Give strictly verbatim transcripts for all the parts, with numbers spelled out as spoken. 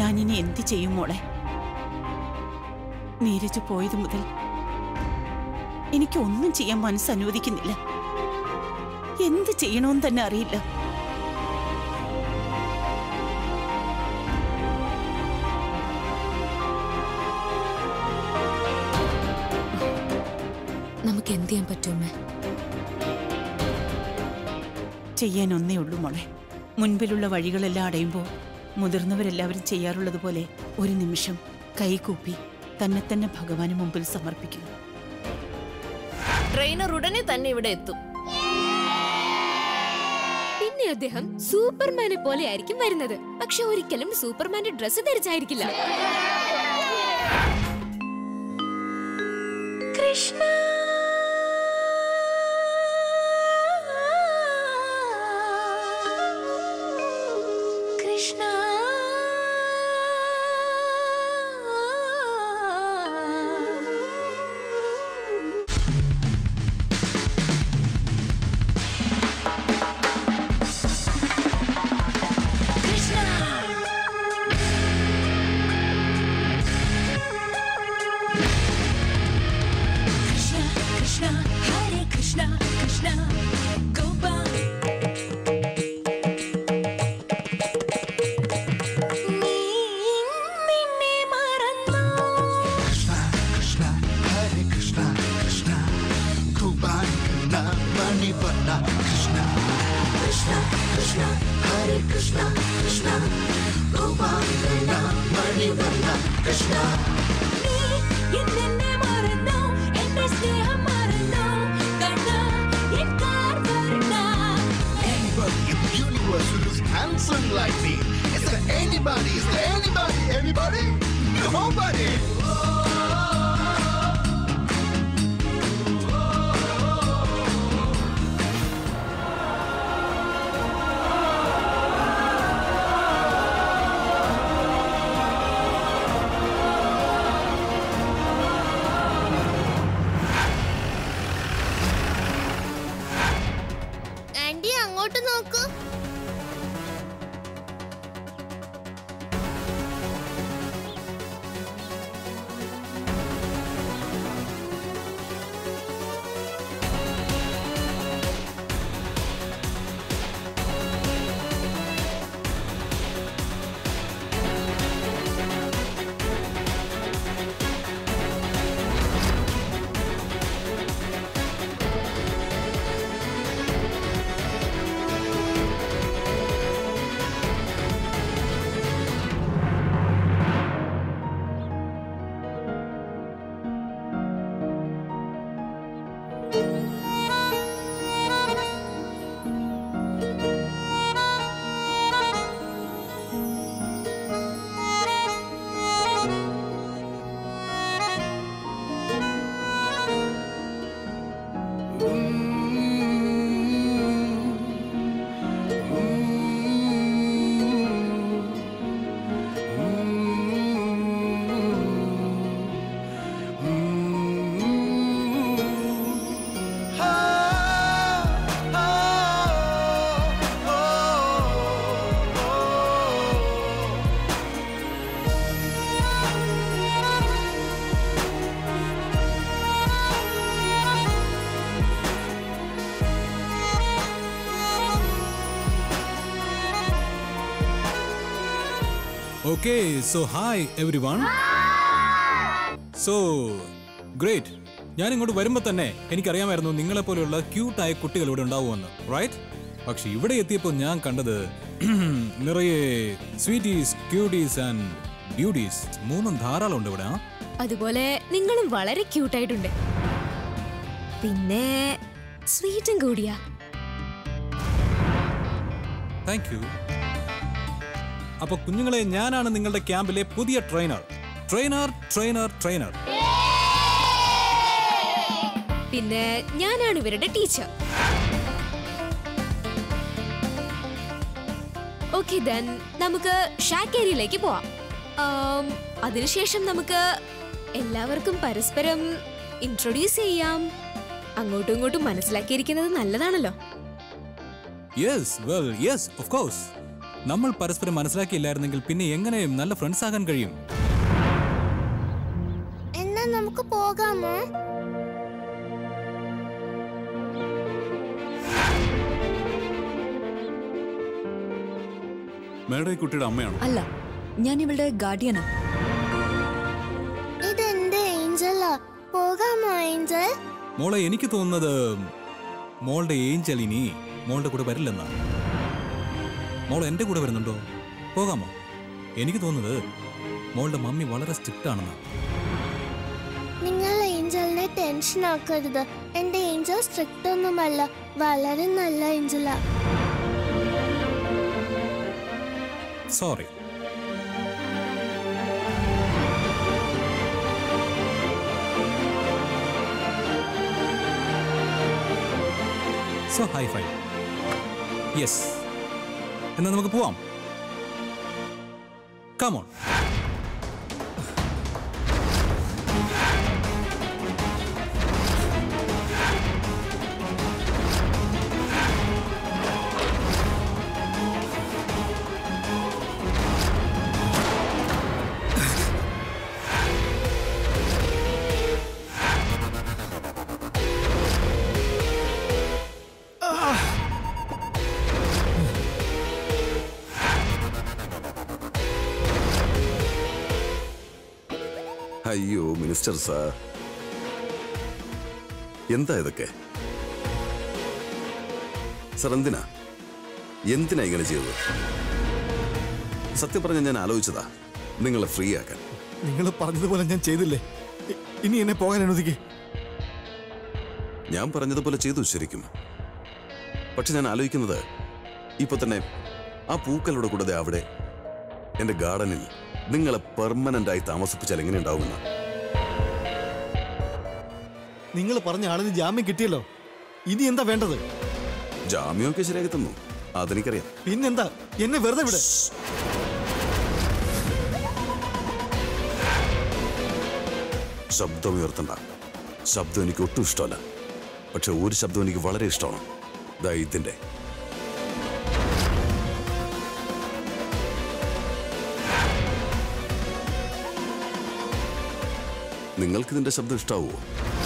ഞാനിനി എന്ത് ചെയ്യും മോളെ? നീരജ് പോയത് മുതൽ എനിക്ക് ഒന്നും ചെയ്യാൻ മനസ്സ് അനുവദിക്കുന്നില്ല. എന്ത് ചെയ്യണമെന്ന് തന്നെ അറിയില്ല. നമുക്ക് എന്ത് ചെയ്യാൻ പറ്റുമേ? ചെയ്യാൻ ഒന്നേ ഉള്ളൂ മോളെ. മുൻപിലുള്ള വഴികളെല്ലാം അടയുമ്പോൾ മുതിർന്നവരെല്ലാവരും ചെയ്യാറുള്ളത് പോലെ ഒരു നിമിഷം കൈകൂപ്പി തന്നെ തന്നെ ഭഗവാന് മുമ്പിൽ സമർപ്പിക്കുക. ട്രെയിനർ ഉടനെ തന്നെ ഇവിടെ എത്തും. പിന്നെ അദ്ദേഹം സൂപ്പർമാനെ പോലെ ആയിരിക്കും വരുന്നത്. പക്ഷെ ഒരിക്കലും സൂപ്പർമാന്റെ ഡ്രസ് ധരിച്ചായിരിക്കില്ല. Krishna Krishna like me. Is there anybody? Is there anybody? Anybody? Nobody. Anti അങ്ങോട്ട് നോക്കൂ. Okay, so hi everyone. So great. ഞാൻ ഇങ്ങോട്ട് വരുമ്പോൾ തന്നെ എനിക്കറിയാമായിരുന്നു നിങ്ങളെ പോലെയുള്ള ക്യൂട്ടായ കുട്ടികൾ ഇവിടെ ഉണ്ടാവുമെന്ന്, റൈറ്റ്? പക്ഷെ ഇവിടെ എത്തിയപ്പോൾ ഞാൻ കണ്ടത് നിറയെ സ്വീറ്റീസ്, ക്യൂട്ടീസ് ആൻഡ് ബ്യൂട്ടീസ്. മൂന്നും ധാരാളം ഉണ്ട് ഇവിടെ. അതുപോലെ നിങ്ങളും വളരെ ക്യൂട്ടായിട്ടുണ്ട്. പിന്നെ സ്വീറ്റും കൂടിയാ. Thank you. അപ്പൊ കുഞ്ഞുങ്ങളെ, ഞാനാണ് നിങ്ങളുടെ ക്യാമ്പിലെ പുതിയ ട്രെയിനർ. ട്രെയിനർ ട്രെയിനർ ട്രെയിനർ പിന്നെ ഞാനാണ് ഇവരുടെ ടീച്ചർ. ഓക്കെ, ദെൻ നമുക്ക് ഷാക്ക് ഏരിയയിലേക്ക് പോവാം. അതിനുശേഷം നമുക്ക് എല്ലാവർക്കും പരസ്പരം ഇൻട്രൊഡ്യൂസ് ചെയ്യാം. അങ്ങോട്ടും ഇങ്ങോട്ടും മനസ്സിലാക്കിയിരിക്കുന്നത് നല്ലതാണല്ലോ. Yes, well yes, of course. നമ്മൾ പരസ്പരം മനസ്സിലാക്കിയില്ലായിരുന്നെങ്കിൽ പിന്നെ എങ്ങനെ നല്ല ഫ്രണ്ട്സ് ആകാൻ കഴിയും? എന്നാ നമുക്ക് പോകാമോ? മേഡം ഈ കുട്ടിയുടെ അമ്മയാണോ? അല്ല, ഞാൻ ഇവളുടെ ഗാർഡിയനാ. ഇതെന്റെ ഏഞ്ചലാ. പോകാമോ ഏഞ്ചൽ? മോളെ, എനിക്ക് തോന്നുന്നത് മോളുടെ ഏഞ്ചൽ ഇനി മോളുടെ കൂടെ വരില്ലെന്നാണ്. മോൾ എന്റെ കൂടെ വരുന്നുണ്ടോ? പോകാമോ? എനിക്ക് തോന്നുന്നത് മോളുടെ മമ്മി വളരെ സ്ട്രിക്റ്റ് ആണെന്ന്. നിങ്ങൾ ഏഞ്ചലിനെ ടെൻഷൻ ആക്കരുത്. എന്റെ ഏഞ്ചൽ സ്ട്രിക്റ്റ് ഒന്നുമല്ല, വളരെ നല്ല ഏഞ്ചലാ. Sorry. So high five. Yes, എന്നാ നമുക്ക് പോവാം. Come on. അയ്യോ മിനിസ്റ്റർ സാർ, എന്താ ഇതൊക്കെ? സാർ എന്തിനാ എന്തിനാ ഇങ്ങനെ ചെയ്തത്? സത്യം പറഞ്ഞ ഞാൻ ആലോചിച്ചതാ നിങ്ങളെ ഫ്രീ ആക്കാൻ. നിങ്ങൾ പറഞ്ഞതുപോലെ ഞാൻ ചെയ്തില്ലേ? ഇ- ഇനി എന്നെ പോകാൻ അനുവദിക്കേ. ഞാൻ പറഞ്ഞതുപോലെ ചെയ്തു ശരിക്കും. പക്ഷെ ഞാൻ ആലോചിക്കുന്നത് ഇപ്പൊ തന്നെ ആ പൂക്കളുടെ കൂടെ അവിടെ എന്റെ ഗാർഡനിൽ നിങ്ങളെ പെർമനന്റ് ആയി താമസിപ്പിച്ചാൽ എങ്ങനെ ഉണ്ടാവുമെന്ന്. നിങ്ങൾ പറഞ്ഞ ആളിന് ജാമ്യം കിട്ടിയല്ലോ. ഇനി എന്താ വേണ്ടത്? ജാമ്യമൊക്കെ ശരിയാക്കി തന്നു, അതെനിക്കറിയാം. പിന്നെന്താ, എന്നെ വെറുതെ വിട്. ശബ്ദം ഉയർത്തണ്ട. ശബ്ദം എനിക്ക് ഒട്ടും ഇഷ്ടമല്ല. പക്ഷെ ഒരു ശബ്ദം എനിക്ക് വളരെ ഇഷ്ടമാണ്. ദാ ഇതിന്റെ. നിങ്ങൾക്കിതിന്റെ ശബ്ദം ഇഷ്ടാവുമോ?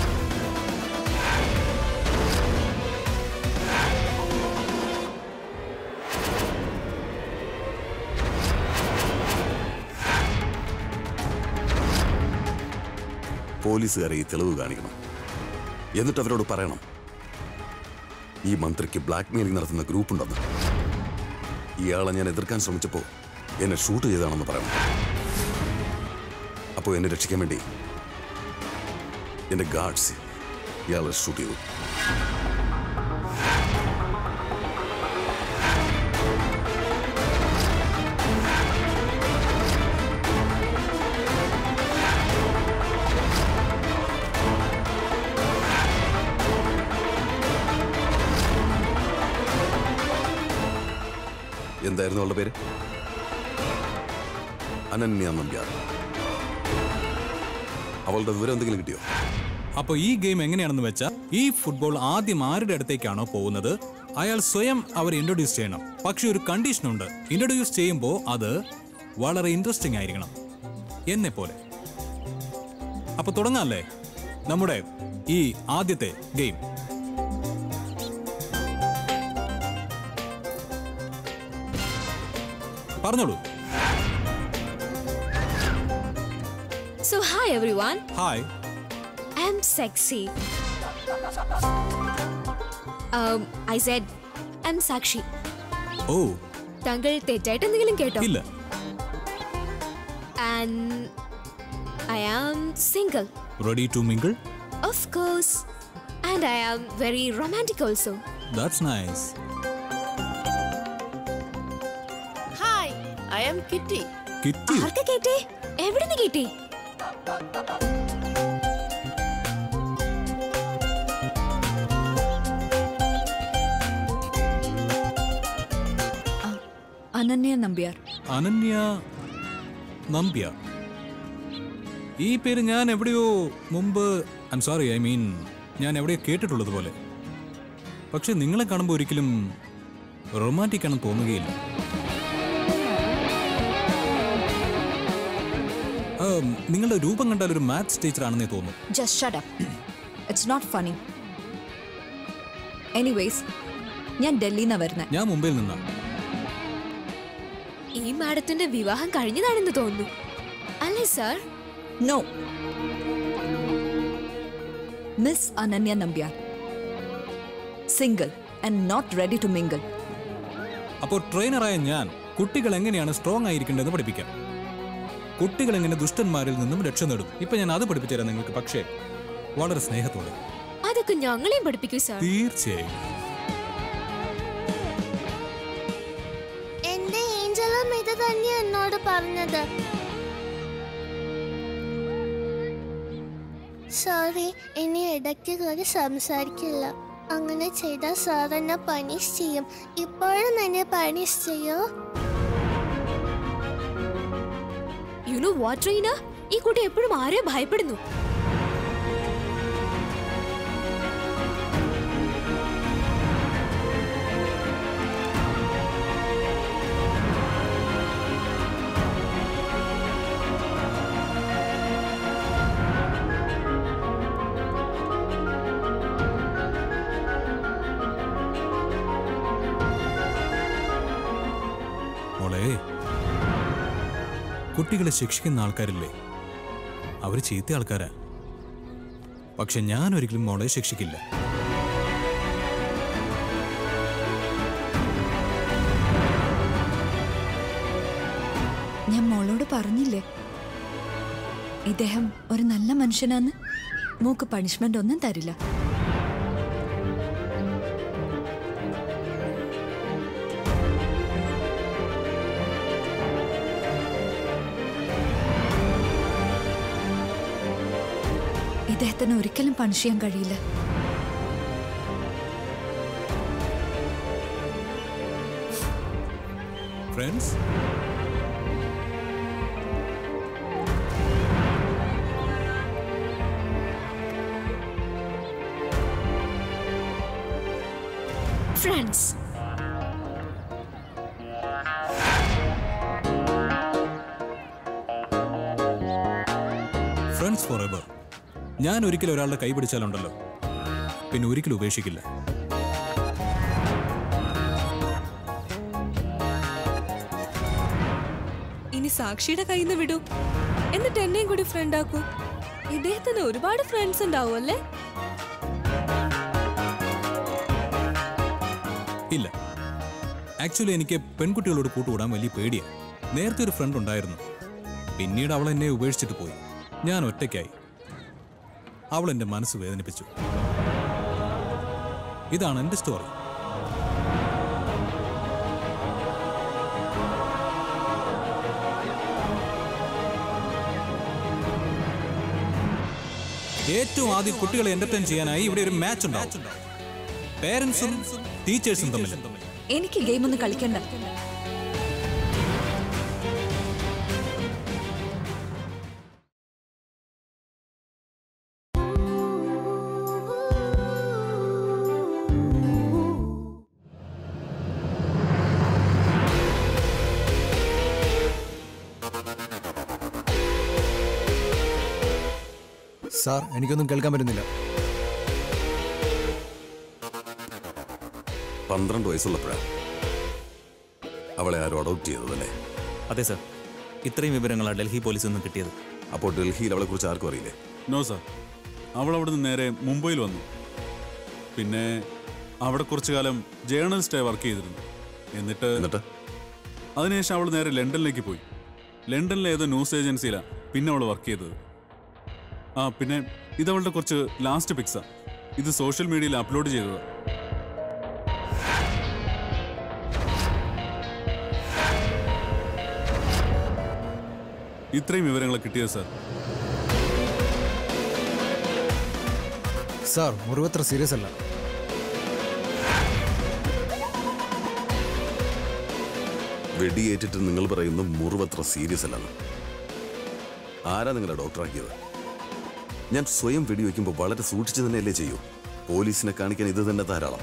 പോലീസുകാരെ ഈ തെളിവ് കാണിക്കണം. എന്നിട്ട് അവരോട് പറയണം ഈ മന്ത്രിക്ക് ബ്ലാക്ക് മെയിലിംഗ് നടത്തുന്ന ഗ്രൂപ്പ് ഉണ്ടെന്ന്. ഇയാളെ ഞാൻ എതിർക്കാൻ ശ്രമിച്ചപ്പോൾ എന്നെ ഷൂട്ട് ചെയ്താണെന്ന് പറയണം. അപ്പോൾ എന്നെ രക്ഷിക്കാൻ വേണ്ടി എന്റെ ഗാർഡ്സ് ഇയാളെ ഷൂട്ട് ചെയ്തു. എന്തായിരുന്നു അവളുടെ പേര്? അനന്യ നമ്പ്യാർ. അവളുടെ വിവരം എന്തെങ്കിലും കിട്ടിയോ? അപ്പൊ ഈ ഗെയിം എങ്ങനെയാണെന്ന് വെച്ചാൽ, ഈ ഫുട്ബോൾ ആദ്യം ആരുടെ അടുത്തേക്കാണോ പോകുന്നത് അയാൾ സ്വയം അവരെ ഇൻട്രൊഡ്യൂസ് ചെയ്യണം. പക്ഷെ ഒരു കണ്ടീഷനുണ്ട്. ഇൻട്രൊഡ്യൂസ് ചെയ്യുമ്പോൾ അത് വളരെ ഇൻട്രസ്റ്റിംഗ് ആയിരിക്കണം, എന്നെ പോലെ. അപ്പൊ തുടങ്ങാല്ലേ നമ്മുടെ ഈ ആദ്യത്തെ ഗെയിം? പറഞ്ഞോളൂ. So hi everyone, hi. I'm sexy. Um, I said I'm Sakshi. ഓ താങ്കൾ തെറ്റായിട്ട് എന്തെങ്കിലും കേട്ടോ? ഇല്ല. And I am single. Ready to mingle? Of course. And I am very romantic also. That's nice. Hi, I am Kitty. Kitty? ആർക്കാ കേട്ടേ? എവിടുന്ന് കേട്ടേ? അനന്യ നമ്പ്യാർ. അനന്യ നമ്പ്യാർ. ഈ പേര് ഞാൻ എവിടെയോ മുമ്പ്, I am sorry, I mean ഞാൻ എവിടെയോ കേട്ടിട്ടുള്ളത് പോലെ. പക്ഷെ നിങ്ങളെ കാണുമ്പോൾ ഒരിക്കലും റൊമാൻറ്റിക് ആണെന്ന് തോന്നുകയില്ല. നിങ്ങളുടെ രൂപം കണ്ടാൽ ഒരു മാത്സ് ടീച്ചർ ആണെന്നേ തോന്നുന്നു. Just shut up. It's not funny. Anyways, ഞാൻ ഡൽഹിയിൽ നിന്നാണ് വരുന്നത്. ഞാൻ മുംബൈയിൽ നിന്നാ. ഈ മാഡത്തിന്റെ വിവാഹം കഴിഞ്ഞതാണെന്ന് തോന്നുന്നു അല്ലേ sir? No. Miss Ananya Nambiar. Single and not ready to mingle. അപ്പോൾ ട്രെയിനറായ ഞാൻ കുട്ടികൾ എങ്ങനെയാണ് സ്ട്രോങ് ആയിരിക്കേണ്ടതെന്ന് പഠിപ്പിക്കാം. കുട്ടികൾ എങ്ങനെ ദുഷ്ടന്മാരിൽ നിന്നും രക്ഷ നേടും. ഇപ്പൊ ഞാൻ അത് പഠിപ്പിച്ചു തരാം നിങ്ങൾക്ക്, പക്ഷേ വളരെ സ്നേഹത്തോടെ. അതൊക്കെ ഞങ്ങളെയും പഠിപ്പിക്കൂ സാർ. തീർച്ചയായും. എന്റെ ഏഞ്ചലും ഇത് തന്നെ എന്നോട് പറഞ്ഞത്. സോറി, ഇനി ഇടയ്ക്ക് കയറി സംസാരിക്കില്ല. അങ്ങനെ ചെയ്താൽ സാർ എന്നെ പണിഷ് ചെയ്യും. ഇപ്പോഴും എന്നെ പണിഷ് ചെയ്യോ? യു നോ വാട്ട് ട്രെയിനർ, ഈ കുട്ടി എപ്പോഴും ആരെയോ ഭയപ്പെടുന്നു. കുട്ടികളെ ശിക്ഷിക്കുന്ന ആൾക്കാരില്ലേ, അവർ ചീത്ത ആൾക്കാരാ. പക്ഷെ ഞാൻ ഒരിക്കലും മോളെ ശിക്ഷിക്കില്ല. ഞാൻ മോളോട് പറഞ്ഞില്ലേ ഇദ്ദേഹം ഒരു നല്ല മനുഷ്യനാന്ന്. മൂക്ക് പണിഷ്മെന്റ് ഒന്നും തരില്ല. ഇദ്ദേഹത്തിന് ഒരിക്കലും പണിഷ് ചെയ്യാൻ കഴിയില്ല. Friends, friends friends forever. ഞാൻ ഒരിക്കലും ഒരാളുടെ കൈ പിടിച്ചാലുണ്ടല്ലോ, പിന്നെ ഒരിക്കലും ഉപേക്ഷിക്കില്ല. ഇനി സാക്ഷിയുടെ കയ്യിൽ നിന്ന് വിടൂ, എന്നിട്ട് എന്നെയും കൂടി ഫ്രണ്ട് ആക്കൂ. ഇദ്ദേഹത്തിന് ഒരുപാട് ഫ്രണ്ട്സ് ഉണ്ടാവും അല്ലേ? ഇല്ല, ആക്ച്വലി എനിക്ക് പെൺകുട്ടികളോട് കൂട്ടുകൂടാൻ വലിയ പേടിയാണ്. നേരത്തെ ഒരു ഫ്രണ്ട് ഉണ്ടായിരുന്നു, പിന്നീട് അവൾ എന്നെ ഉപേക്ഷിച്ചിട്ട് പോയി. ഞാൻ ഒറ്റയ്ക്കായി. അവൾ എൻ്റെ മനസ്സ് വേദനിപ്പിച്ചു. ഇതാണ് എൻ്റെ സ്റ്റോറി. ഏറ്റവും ആദ്യം കുട്ടികളെ എന്റർടൈൻ ചെയ്യാനായി ഇവിടെ ഒരു മാച്ച് ഉണ്ടാവും. പേരൻസും ടീച്ചേഴ്സും തമ്മിൽ. എനിക്ക് ഗെയിം ഒന്നും കളിക്കണ്ട. സാർ, എനിക്കൊന്നും കേൾക്കാൻ പറ്റുന്നില്ല. പന്ത്രണ്ട് വയസ്സുള്ളപ്പോഴാണ് അവളെ ആരും അഡോപ്റ്റ് ചെയ്തതല്ലേ? അതെ സാർ, ഇത്രയും വിവരങ്ങളാണ് ഡൽഹി പോലീസിൽ നിന്ന് കിട്ടിയത്. അപ്പോൾ ഡൽഹിയിൽ അവളെ കുറിച്ച് ആർക്കും അറിയില്ലേ? നോ സാർ, അവൾ അവിടെ നിന്ന് നേരെ മുംബൈയിൽ വന്നു. പിന്നെ അവിടെ കുറച്ചു കാലം ജേർണലിസ്റ്റായി വർക്ക് ചെയ്തിരുന്നു. എന്നിട്ട് എന്നിട്ട് അതിനുശേഷം അവൾ നേരെ ലണ്ടനിലേക്ക് പോയി. ലണ്ടനിലെ ഏതോ ന്യൂസ് ഏജൻസിയിലാണ് പിന്നെ അവൾ വർക്ക് ചെയ്തത്. ആ പിന്നെ ഇതവളുടെ കുറച്ച് ലാസ്റ്റ് പിക്സാ. ഇത് സോഷ്യൽ മീഡിയയിൽ അപ്ലോഡ് ചെയ്തതാണ്. ഇത്രയും വിവരങ്ങൾ കിട്ടിയത് സാർ. സാർ, മുറിവത്ര സീരിയസ് അല്ല. വെടിയേറ്റിട്ട് നിങ്ങൾ പറയുന്നു മുറിവത്ര സീരിയസ് അല്ലെന്ന്. ആരാ നിങ്ങളെ ഡോക്ടറാക്കിയത്? ഞാൻ സ്വയം വെടിവെക്കുമ്പോൾ വളരെ സൂക്ഷിച്ചു തന്നെയല്ലേ ചെയ്യൂ. പോലീസിനെ കാണിക്കാൻ ഇത് തന്നെ ധാരാളം.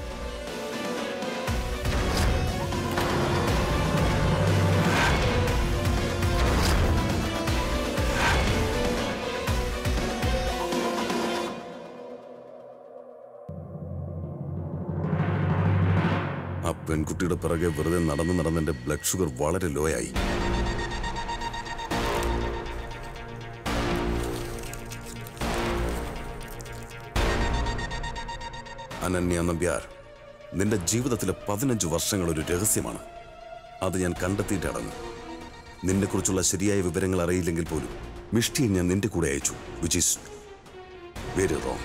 ആ പെൺകുട്ടിയുടെ പിറകെ വെറുതെ നടന്ന് നടന്ന് എന്റെ ബ്ലഡ് ഷുഗർ വളരെ ലോ ആയി. അനന്യ നമ്പ്യാർ, നിന്റെ ജീവിതത്തിലെ പതിനഞ്ച് വർഷങ്ങൾ ഒരു രഹസ്യമാണ്. അത് ഞാൻ കണ്ടെത്തിയിട്ടടങ്ങും. നിന്നെ കുറിച്ചുള്ള ശരിയായ വിവരങ്ങൾ അറിയില്ലെങ്കിൽ പോലും മിഷ്ടിയെ ഞാൻ നിന്റെ കൂടെ അയച്ചു, വിച്ച് ഈസ് വെരി റോങ്.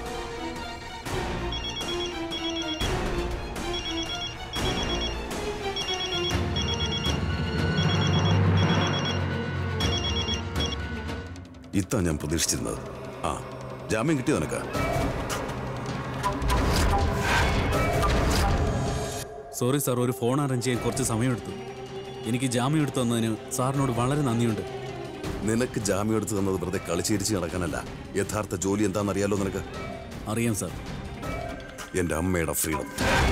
ഇത്താ ഞാൻ പ്രതീക്ഷിച്ചിരുന്നത്. ആ, ജാമ്യം കിട്ടിയോ നിനക്ക്? സോറി സാർ, ഒരു ഫോൺ അറേഞ്ച് ചെയ്യാൻ കുറച്ച് സമയമെടുത്തു. എനിക്ക് ജാമ്യം എടുത്തു തന്നതിന് സാറിനോട് വളരെ നന്ദിയുണ്ട്. നിനക്ക് ജാമ്യം എടുത്തു തന്നത് വെറുതെ കളിച്ചിരിച്ച് നടക്കാനല്ല. യഥാർത്ഥ ജോലി എന്താണെന്നറിയാലോ നിനക്ക്? അറിയാം സാർ. എന്റെ അമ്മയുടെ ഫ്രീഡം.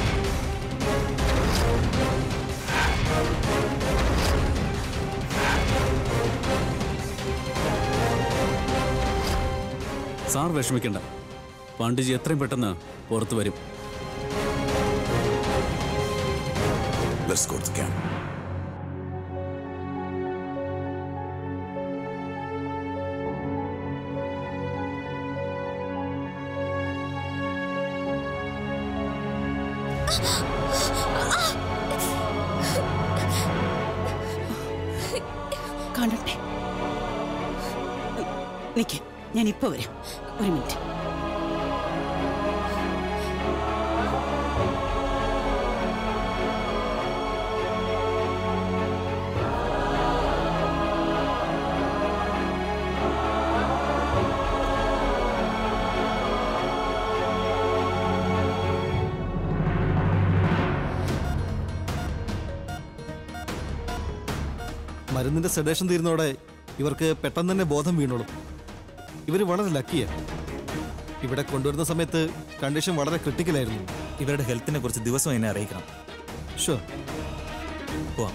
സാർ വിഷമിക്കണ്ട, പാണ്ഡ്യജി എത്രയും പെട്ടെന്ന് പുറത്തു വരും. Let's go to the camp. കാണട്ടെ. നിക്ക്, ഞാൻ ഇപ്പൊ വരാം. ഒരു മിനിറ്റ്. മരുന്നിന്റെ സെഡേഷൻ തീരുന്നതോടെ ഇവർക്ക് പെട്ടെന്ന് തന്നെ ബോധം വീണോളും. ഇവർ വളരെ ലക്കിയാ. ഇവിടെ കൊണ്ടുവരുന്ന സമയത്ത് കണ്ടീഷൻ വളരെ ക്രിട്ടിക്കലായിരുന്നു. ഇവരുടെ ഹെൽത്തിനെ കുറിച്ച് ദിവസം എന്നെ അറിയിക്കണം. ഷുവർ. പോവാം.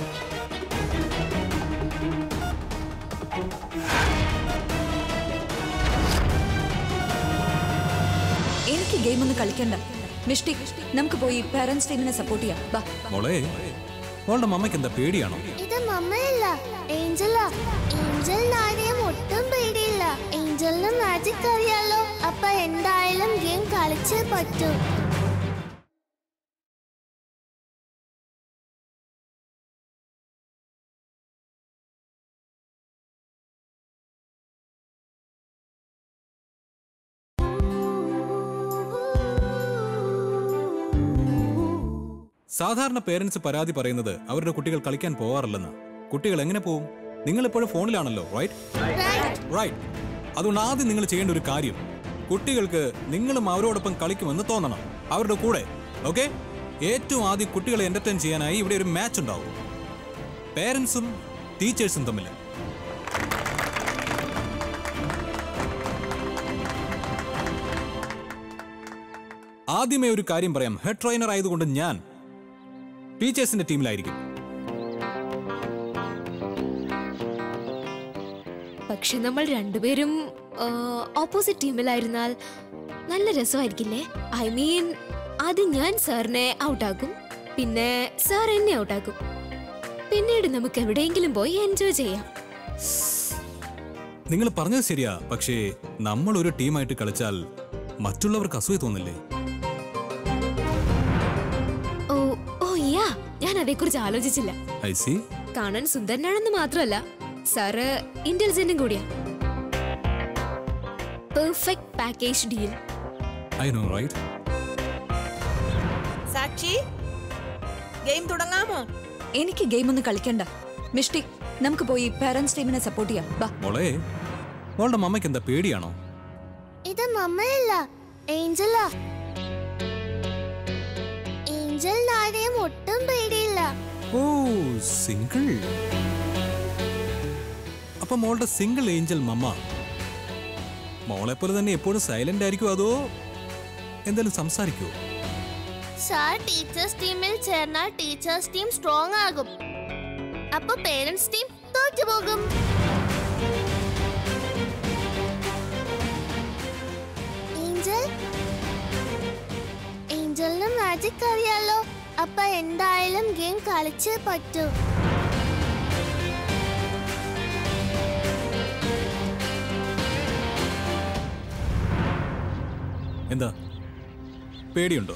എനിക്ക് ഗെയിം ഒന്നും കളിക്കണ്ട. മിഷ്ടി, നമുക്ക് പോയി പാരന്റ്സ് ടീമിനെ സപ്പോർട്ട് ചെയ്യാം. ബാ. മോളെ, മോളുടെ മമ്മയ്ക്ക് എന്താ പേടിയാണോ? ഇത് മമ്മയല്ല, ഏഞ്ചലാ. ഏഞ്ചലിന് ആരെയും ഒട്ടും പേടിയില്ല. ഏഞ്ചലിന് മാജിക് അറിയാലോ. അപ്പൊ എന്തായാലും ഗെയിം കളിച്ചേ പറ്റൂ. സാധാരണ പേരൻസ് പരാതി പറയുന്നത് അവരുടെ കുട്ടികൾ കളിക്കാൻ പോവാറില്ലെന്ന്. കുട്ടികൾ എങ്ങനെ പോവും? നിങ്ങൾ എപ്പോഴും ഫോണിലാണല്ലോ, റൈറ്റ്? റൈറ്റ്. അതുകൊണ്ട് ആദ്യം നിങ്ങൾ ചെയ്യേണ്ട ഒരു കാര്യം, കുട്ടികൾക്ക് നിങ്ങളും അവരോടൊപ്പം കളിക്കുമെന്ന് തോന്നണം, അവരുടെ കൂടെ. ഓക്കെ? ഏറ്റവും ആദ്യം കുട്ടികളെ എന്റർടൈൻ ചെയ്യാനായി ഇവിടെ ഒരു മാച്ച് ഉണ്ടാവും, പേരൻസും ടീച്ചേഴ്സും തമ്മിൽ. ആദ്യമേ ഒരു കാര്യം പറയാം, ഹെഡ് ട്രെയിനർ ആയതുകൊണ്ട് ഞാൻ ടീച്ചേഴ്സിന്റെ ടീമിലായിരിക്കും. പക്ഷെ നമ്മൾ രണ്ടുപേരും ഓപ്പോസിറ്റ് ടീമിലായിരുന്നാൽ നല്ല രസമായിരിക്കില്ലേ? ഐ മീൻ, ആദ്യം ഞാൻ സാറിനെ ഔട്ടാക്കും, പിന്നെ സാർ എന്നെ ഔട്ടാക്കും. പിന്നീട് നമുക്ക് എവിടെയെങ്കിലും പോയി എൻജോയ് ചെയ്യാം. നിങ്ങൾ പറഞ്ഞത് ശരിയാ, പക്ഷേ നമ്മൾ ഒരു ടീമായിട്ട് കളിച്ചാൽ മറ്റുള്ളവർക്ക് അസൂയ തോന്നില്ലേ? ഓ ഓ യാ, ഞാൻ അതേക്കുറിച്ച് ആലോചിച്ചില്ല. I C. കാണാൻ സുന്ദരനാണെന്ന് മാത്രമല്ല, സാറ് ഇന്റലിജന്റും കൂടിയാ. Perfect package deal. I know, right? Sakshi, game തുടങ്ങാമോ? എനിക്ക് ഗെയിം ഒന്നും കളിക്കണ്ട. മിഷ്ടി, നമുക്ക് പോയി പാരന്റ്സ് ടീമിനെ സപ്പോർട്ട് ചെയ്യാം. ബാ. മോളെ, മോളുടെ മമ്മയ്ക്ക് എന്താ പേടിയാണോ? ഇത് മമ്മയല്ല, ഏഞ്ചലാ. ഏഞ്ചലിന് ആരെയും ഒട്ടും പേടിയില്ല. ഓ, സിംഗിൾ. അപ്പൊ മോളുടെ സിംഗിൾ ഏഞ്ചൽ മമ്മ മോളെ പോലെ തന്നെ എപ്പോഴും സൈലന്റ് ആയിരിക്കും, അതോ എന്തെങ്കിലും സംസാരിക്കുമോ? സാർ ടീച്ചേഴ്സ് ടീമിൽ ചേർന്നാൽ ടീച്ചേഴ്സ് ടീം സ്ട്രോങ് ആകും. അപ്പൊ പേരന്റ്സ് ടീം തോറ്റുപോകും. ഏഞ്ചൽ, ഏഞ്ചലിന് മാജിക് അറിയാലോ. അപ്പൊ എന്തായാലും ഗെയിം കളിച്ചേ പറ്റൂ. എന്താ പേടിയുണ്ടോ?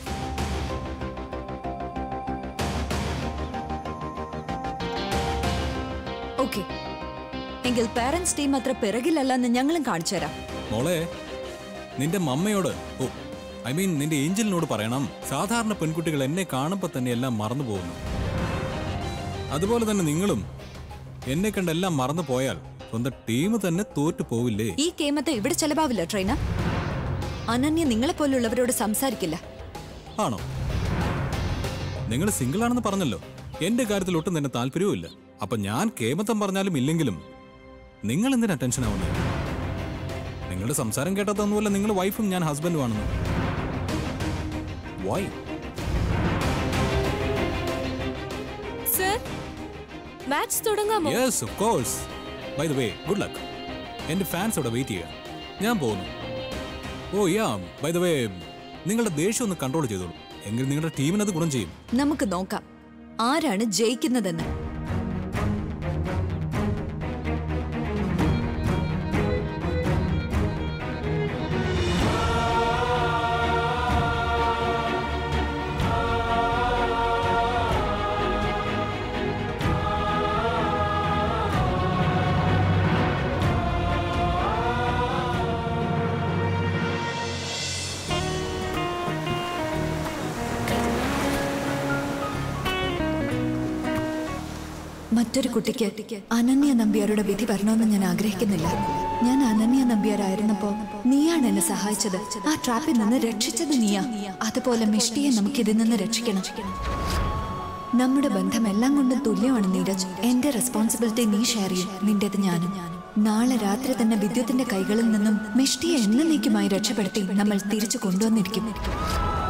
ഓക്കെ, എങ്കിൽ പാരന്റ്സ് ടീം അത്ര പിറകിലല്ലെന്ന് ഞങ്ങളും കാണിച്ചു തരാം. മോളെ, നിന്റെ മമ്മയോട്, ഓ ഐ മീൻ നിന്റെ ഏഞ്ചലിനോട് പറയണം, സാധാരണ പെൺകുട്ടികൾ എന്നെ കാണുമ്പോൾ തന്നെ എല്ലാം മറന്നു പോകുന്നു. അതുപോലെ തന്നെ നിങ്ങളും എന്നെ കണ്ടെല്ലാം മറന്നു പോയാൽ സ്വന്തം ടീം തന്നെ തോറ്റു പോവില്ലേ? ഈ കേമത്തെ ഇവിടെ ചെലവാവില്ല ട്രെയിനർ. അനന്യ നിങ്ങളെ പോലുള്ളവരോട് സംസാരിക്കില്ല. ആണോ? നിങ്ങൾ സിംഗിൾ ആണെന്ന് പറഞ്ഞല്ലോ. എന്റെ കാര്യത്തിൽ ഒട്ടും തന്നെ താല്പര്യവും ഇല്ല. അപ്പൊ ഞാൻ കേമത്തം പറഞ്ഞാലും ഇല്ലെങ്കിലും നിങ്ങൾ എന്തിനാ ടെൻഷൻ ആവുന്നത്? നിങ്ങളുടെ സംസാരം കേട്ടതൊന്നുമല്ല നിങ്ങൾ വൈഫും ഞാൻ ഹസ്ബൻഡും ആണെന്ന്. വൈ? സർ, മാച്ച് തുടങ്ങാമോ? Yes, of course. By the way, good luck. എന്റെ ഫാൻസ് അവിടെ വെയിറ്റ് ചെയ്യുക. ഞാൻ പോകുന്നു. ഓ യാ, ബൈ ദ വേ, നിങ്ങളുടെ ദേഷ്യം ഒന്ന് കൺട്രോൾ ചെയ്തോളൂ. എങ്കിൽ നിങ്ങളുടെ ടീമിനത് ഗുണം ചെയ്യും. നമുക്ക് നോക്കാം ആരാണ് ജയിക്കുന്നതെന്ന്. മറ്റൊരു കുട്ടിക്ക് അനന്യ നമ്പ്യാരുടെ വിധി വരണമെന്ന് ഞാൻ ആഗ്രഹിക്കുന്നില്ല. ഞാൻ അനന്യ നമ്പ്യാരായിരുന്നപ്പോ നീയാണ് എന്നെ സഹായിച്ചത്. ആ ട്രാപ്പിൽ നിന്ന് രക്ഷിച്ചത് നീയാ. അതുപോലെ മിഷ്ടിയെ നമുക്ക് ഇതിൽ നിന്ന് രക്ഷിക്കണം. നമ്മുടെ ബന്ധം എല്ലാം കൊണ്ടും തുല്യമാണ് നീരജ്. എന്റെ റെസ്പോൺസിബിലിറ്റി നീ ഷെയർ ചെയ്യും, നിന്റേത് ഞാനും. നാളെ രാത്രി തന്നെ വിദ്യുത്തിന്റെ കൈകളിൽ നിന്നും മിഷ്ടിയെ എന്നേക്കുമായി രക്ഷപ്പെടുത്തി നമ്മൾ തിരിച്ചു കൊണ്ടുവന്നിരിക്കും.